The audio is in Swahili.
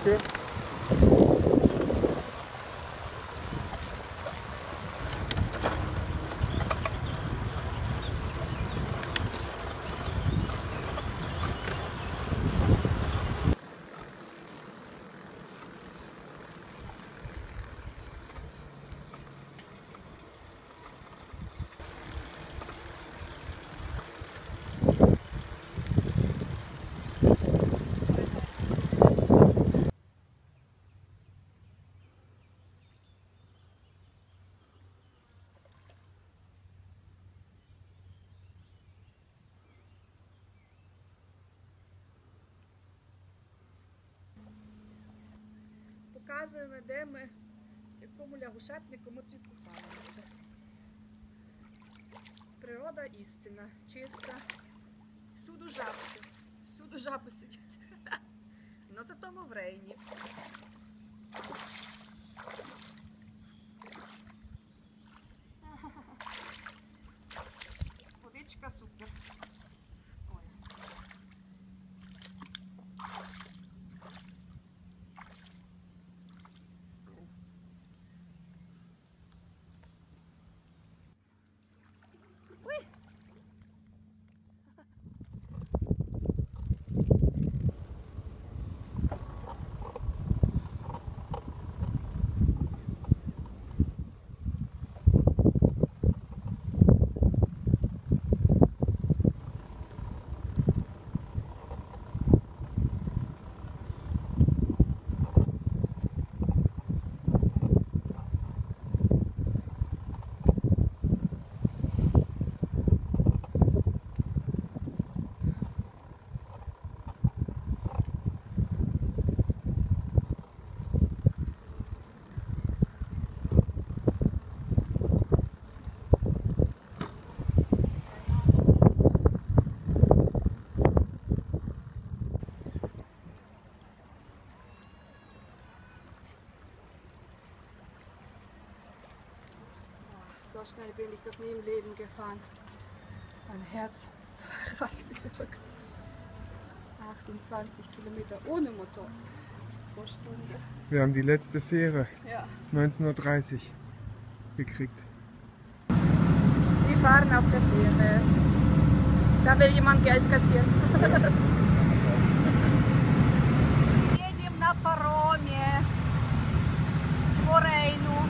Danke. Показуємо, де ми, в якому лягушатнику ми тут купаємося. Природа істина, чиста. Всюду жабки. Всюду жаби сидять. Но зато ми в Рейні. Водичка супер. Ой. So schnell bin ich doch nie im Leben gefahren. Mein Herz fast verrückt. 28 Kilometer ohne Motor pro Stunde. Wir haben die letzte Fähre Ja. 19:30 Uhr gekriegt. Die fahren auf der Fähre. Da will jemand Geld kassieren. Едем на пароме по Рейну.